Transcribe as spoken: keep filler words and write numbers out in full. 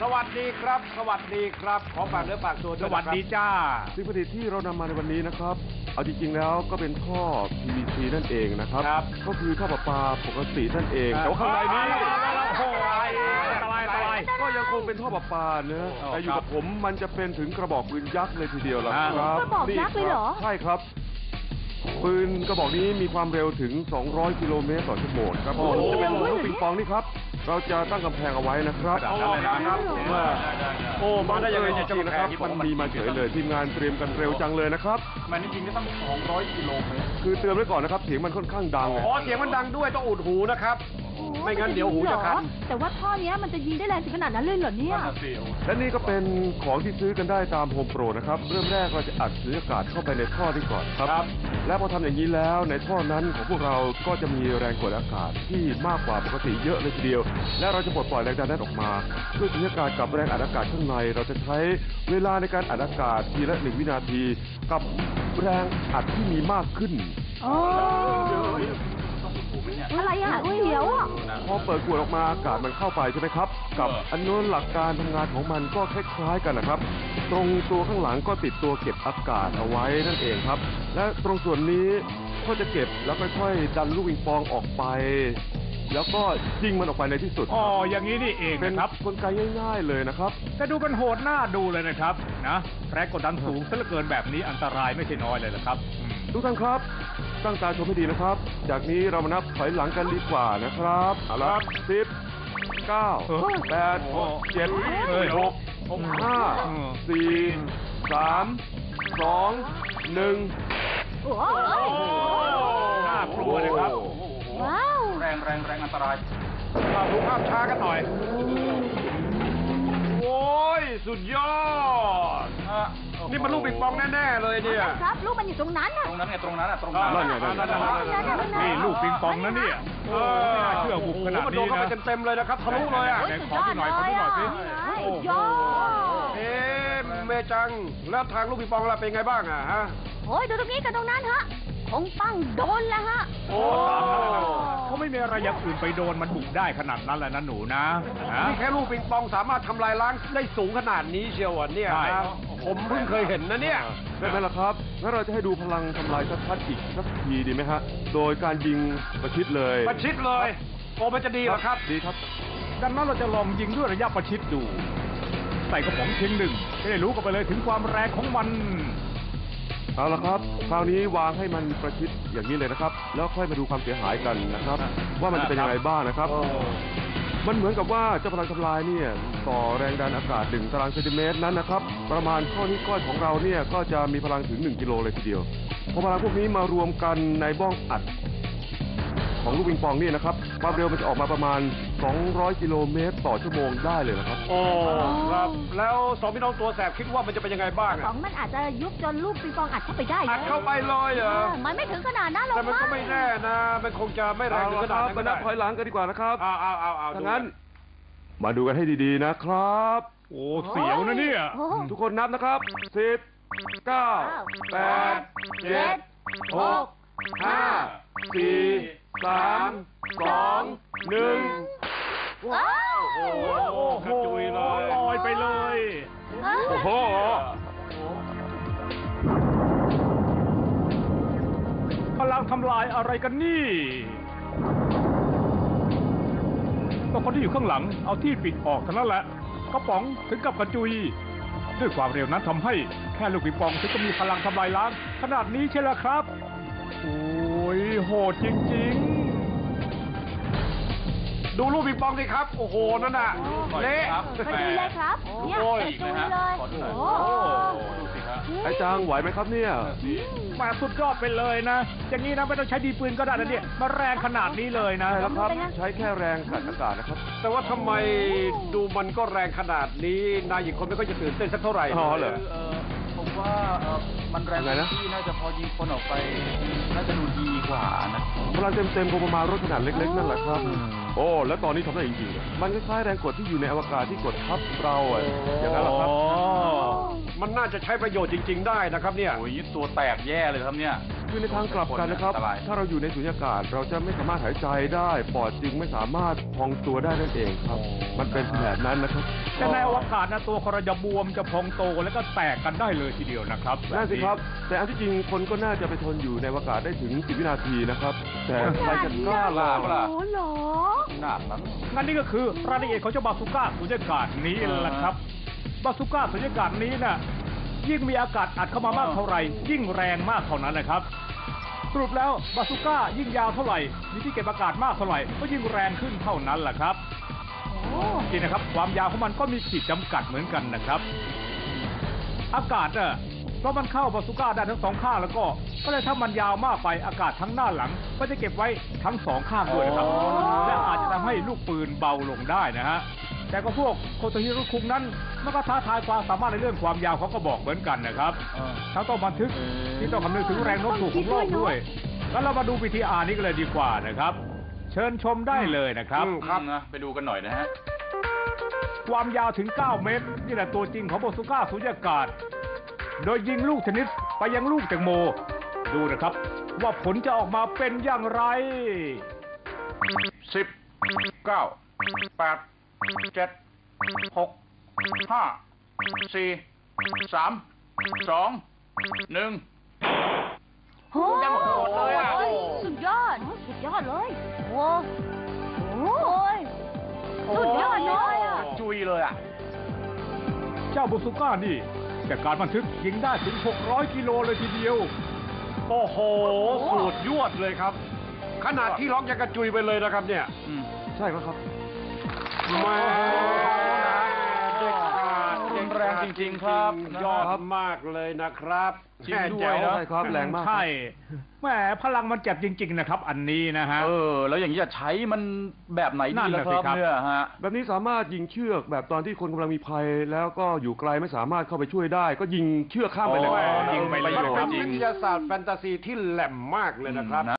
สวัสดีครับสวัสดีครับขอฝากเนื้อฝากตัวด้วยสวัสดีจ้าสิ่งประดิษฐ์ที่เรานำมาในวันนี้นะครับเอาจริงๆแล้วก็เป็นท่อ พี วี ซี นั่นเองนะครับก็คือท่อประปาปกตินั่นเองแต่ว่าข้างในนี้โอ้ยอันตรายอันตรายก็ยังคงเป็นท่อประปาเนอะแต่อยู่กับผมมันจะเป็นถึงกระบอกปืนยักษ์เลยทีเดียวล่ะครับกระบอกยักษ์เลยเหรอใช่ครับปืนกระบอกนี้มีความเร็วถึงสองร้อยกิโลเมตรต่อชั่วโมงครับผมจะเป็นลูกปิงปองนี่ครับเราจะตั้งกำแพงเอาไว้นะครับเอาออกนะครับโอ้มาได้ยังไงเนี่ยจริงนะครับมันมีมาเฉยเลยทีมงานเตรียมกันเร็วจังเลยนะครับมันจริงๆก็ต้องสองร้อยกิโลเมตรคือเตือนไว้ก่อนนะครับเสียงมันค่อนข้างดังอ๋อเสียงมันดังด้วยต้องอุดหูนะครับไม่งั้นเดี๋ยวหูจะคันแต่ว่าท่อเนี้ยมันจะยิงได้แรงถึงขนาดนั้นเลยเหรอเนี่ยและนี่ก็เป็นของที่ซื้อกันได้ตามโฮมโปรนะครับเริ่มแรกเราจะอัดสุญญากาศเข้าไปในท่อนี้ก่อนครับและพอทำอย่างนี้แล้วในท่อนั้นของพวกเราก็จะมีแรงกดอากาศที่มากกว่าปกติเยอะเลยทีเดียวและเราจะปลดปล่อยแรงดันนั้นออกมาด้วยสุญญากาศกับแรงอัดอากาศข้างในเราจะใช้เวลาในการอัดอากาศทีละหนึ่งวินาทีกับแรงอัดที่มีมากขึ้นอ๋ออะไรอ่ะเขียวอ่ะพอเปิดขวดออกมาอากาศมันเข้าไปใช่ไหมครับกับอันนู้นหลักการทำงานของมันก็คล้ายๆกันนะครับตรงตัวข้างหลังก็ติดตัวเก็บอากาศเอาไว้นั่นเองครับและตรงส่วนนี้ก็จะเก็บแล้วค่อยๆดันลูกปิงปองออกไปแล้วก็ยิงมันออกไปในที่สุดอ๋ออย่างนี้นี่เองเป็นนะครับกลไกง่ายๆเลยนะครับแต่ดูมันโหดหน้าดูเลยนะครับนะแรงกดดันสูงซะเหลือเกินแบบนี้อันตรายไม่ใช่น้อยเลยละครับอืมทุกท่านครับตั้งตาชมให้ดีนะครับจากนี้เรามานับถอยหลังกันดีกว่านะครับเอาละครับสิบเก้าแปดเจ็ดหกห้าสี่สามสองหนึ่งโอ้น่ากลัวเลยครับว้าวแรงแรงแรงอันตรายเราดูภาพช้ากันหน่อยโอ้ยสุดยอดนี่มันลูกปิงปองแน่ๆเลยเนี่ยครับลูกมันอยู่ตรงนั้นน่ะตรงนั้นไงตรงนั้นอ่ะตรงนั้นนั่นไงนั่นไงนี่ลูกปิงปองนะเนี่ยโอ้ไม่น่าเชื่อบุกขนาดมันโดนี้นเข้าไปนะเต็มๆเลยนะครับทะลุเลยอ่ะไหนขอดูหน่อยขอดูหน่อยสิสุดยอดเอ๊ะเมจังแล้วทางลูกปิงปองเราเป็นไงบ้างอ่ะฮะโอ้ยดูตรงนี้กับตรงนั้นฮะคงปังโดนแล้วฮะโอ้เขาไม่มีอะไรอย่างอื่นไปโดนมันบุกได้ขนาดนั้นแหละนะหนูนะฮะนี่แค่ลูกปิงปองสามารถทำลายล้างได้สูงขนาดนี้เชียวอ่ะเนี่ยใช่นะผมเพิ่งเคยเห็นนะเนี่ยได้ไหมล่ะครับงั้นเราจะให้ดูพลังทำลายชัดๆอีกสักทีดีไหมฮะโดยการยิงประชิดเลยประชิดเลยโอ้มันจะดีเหรอครับดีครับดังนั้นเราจะลองยิงด้วยระยะประชิดดู ใส่กระป๋องเพียงหนึ่งจะได้รู้กันไปเลยถึงความแรงของมันเอาละครับคราวนี้วางให้มันประชิดอย่างนี้เลยนะครับ แล้วค่อยมาดูความเสียหายกันนะครับ ว่ามันจะเป็นยังไงบ้างนะครับ มันเหมือนกับว่าเจ้าพลังทำลายเนี่ยต่อแรงดันอากาศหนึ่งตารางเซนติเมตรนั้นนะครับประมาณข้อนิ้วก้อยของเราเนี่ยก็จะมีพลังถึงหนึ่งกิโลเลยทีเดียวพอพลังพวกนี้มารวมกันในบ้องอัดของลูกปิงปองนี่นะครับความเร็วมันจะออกมาประมาณสองร้อยกิโลเมตรต่อชั่วโมงได้เลยนะครับโอ้ครับแล้วสองพี่น้องตัวแสบคิดว่ามันจะเป็นยังไงบ้างขออ่ะงมันอาจจะยุบจนลูกปิงปองอัดเข้าไปได้อัดเข้าไปเลยเหรอมันไม่ถึงขนาดนั้นหรอกแต่มันก็ไม่แน่นะมันคงจะไม่แรงถึงขนาดนั้นมาก็นัได้บถอยหลังกันดีกว่านะครับเอาเอาเอาเอาถ้างั้นมาดูกันให้ดีๆนะครับโอ้เสียวนะเนี่ยโอ้ทุกคนนับนะครับสิบเก้าแปดเจ็ดหกห้าสี่สามสองหนึ่งว้าวโอ้โหจุยเลยลอยไปเลยโอ้โหพลังทำลายอะไรกันนี่ก็คนที่อยู่ข้างหลังเอาที่ปิดออกเท่านั้นแหละกระป๋องถึงกับกระจุย ด้วยความเร็วนั้นทำให้แค่ลูกปิงปองถึงก็มีพลังทำลายล้างขนาดนี้ใช่แล้วครับ โอ้ยโหดจริงดูลูกปิงปองสิครับโอ้โหนั่นน่ะเละพอดีเลยครับเนี่ยเป็นจุยเลยโอ้ไอ้จางไหวไหมครับเนี่ยๆมาสุดยอดไปเลยนะ อย่างนี้นะไม่ต้องใช้ดีปืนก็ได้นะเนี่ยมาแรงขนาดนี้เลยนะใช่แล้วครับใช้แค่แรงกัดอากาศนะครับแต่ว่าทำไมดูมันก็แรงขนาดนี้นายหญิงคนไม่ค่อยจะตื่นเต้นสักเท่าไหร่อ๋อเหรอเออผมว่าเออมันแรงไงนะที่น่าจะพอยิงคนออกไปน่าจะดูดีกว่านะพลังเต็มๆคงประมาณรถขนาดเล็กๆนั่นแหละครับ โอ้แล้วตอนนี้ทำได้จริงๆมันคล้ายๆแรงกดที่อยู่ในอวกาศที่กดทับเราอะอย่างนั้นแหละครับมมันน่าจะใช้ประโยชน์จริง ๆ ได้นะครับเนี่ยโอ้ยตัวแตกแย่เลยครับเนี่ยคือในทางกลับกันนะครับอันตรายถ้าเราอยู่ในสุญญากาศเราจะไม่สามารถหายใจได้ปอดจึงไม่สามารถพองตัวได้นั่นเองครับ มันเป็นแบบนั้นนะครับแต่ในอวกาศนะตัวคนเราจะบวมจะพองโตแล้วก็แตกกันได้เลยทีเดียวนะครับนั่นสิครับ แต่อันที่จริงคนก็น่าจะไปทนอยู่ในอวกาศได้ถึงสิบวินาทีนะครับ แต่ใครจะกล้าล่ะโอ้เหรอหนาดนั้นงั้นนี่ก็คือรายละเอียดของเจ้าบาซูก้าสุญญากาศนี้แหละครับ บาซูก้าสุญญากาศนี้น่ะยิ่งมีอากาศอัดเข้ามามากเท่าไหร่ ยิ่งแรงมากเท่านั้นนะครับสรุปแล้วบาซูก้ายิ่งยาวเท่าไหร่มีที่เก็บอากาศมากเท่าไหร่ก็ยิ่งแรงขึ้นเท่านั้นแหละครับจริงนะครับความยาวของมันก็มีขีดจำกัดเหมือนกันนะครับ อากาศน่ะเพราะมันเข้าบาซูก้าได้ทั้งสองข้างแล้วก็ก็เลยถ้ามันยาวมากไปอากาศทั้งหน้าหลังก็จะเก็บไว้ทั้งสองข้างด้วยนะครับและอาจจะทำให้ลูกปืนเบาลงได้นะฮะแต่ก็พวกโคโตฮิรุคุงนั้นมันก็ท้าทายความสามารถในเรื่องความยาวเขาก็บอกเหมือนกันนะครับทั้งต้องบันทึกที่ต้องคำนึงถึงแรงโน้มถ่วงของโลกด้วยงั้นเรามาดูวิธีอ่านนี้กันเลยดีกว่านะครับ เชิญชมได้เลยนะครับครับนะไปดูกันหน่อยนะฮะความยาวถึงเก้าเมตรนี่แหละตัวจริงของบาซูก้าสุญญากาศโดยยิงลูกเทนนิสไปยังลูกแตงโมดูนะครับ ว่าผลจะออกมาเป็นอย่างไรสิบเก้าแปดเจ็ดหกห้าสี่สามสองหนึ่งโอ้ยังโหดเลยอะสุดยอด สุดยอดเลยโว้โอ้ยสุดยอดเลยอ่ะจุยเลยอ่ะเจ้าบาซูก้านี่แต่การบันทึกยิงได้ถึงหกร้อยกิโลเลยทีเดียวโอ้โหสุดยวดเลยครับ ขนาดที่ล็อกยังกระจุยไปเลยนะครับเนี่ยอืมใช่ครับแม่เด็กขาดรุนแรงจริงๆครับยอดมากเลยนะครับจริงด้วยแจ๋วนะใช่ครับแรงมากใช่แหมพลังมันเจ็บจริง ๆ นะครับ อันนี้นะฮะเออ แล้วอย่างนี้จะใช้มันแบบไหนนั่ดีนล่ะน่ะคสิรับครับเนี่ยฮะแบบนี้สามารถยิงเชือกแบบตอนที่คนกำลังมีภัย แล้วก็อยู่ไกลไม่สามารถเข้าไปช่วยได้ ก็ยิงเชือกข้ามไปเลยอ๋อยิงไปเลยมันคเป็รันบวิทยาศาสตร์แฟนตาซีที่แหลมมากเลยนะครับนะ